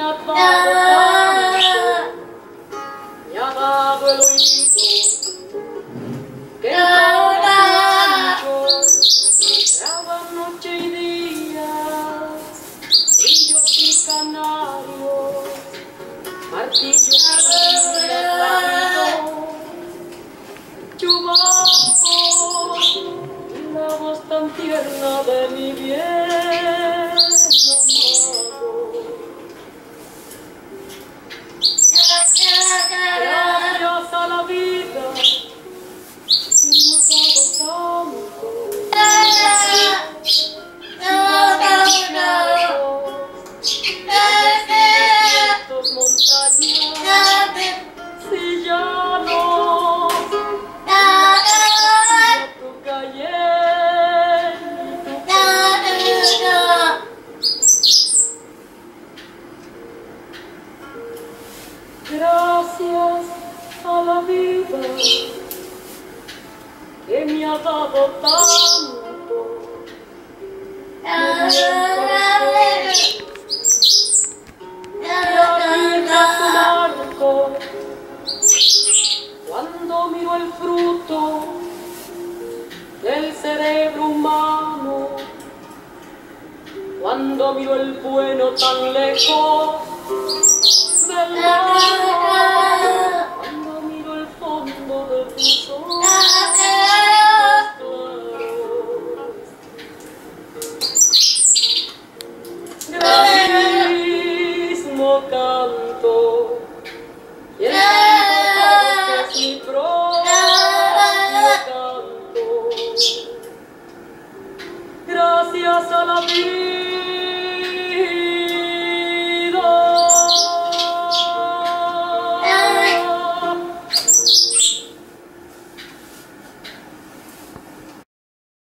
ha dado tanto, me ha dado el oído, que cada noche y día, grillos y canarios, martillos y chubascos, la voz tan tierna de mi bien amado. Gracias a la vida, me ha dado tanto. Gracias a la vida que me ha dado tanto, cuando miro el fruto del cerebro humano, cuando miro el bueno tan lejos del mar, cuando miro el fondo de tus ojos claros, mismo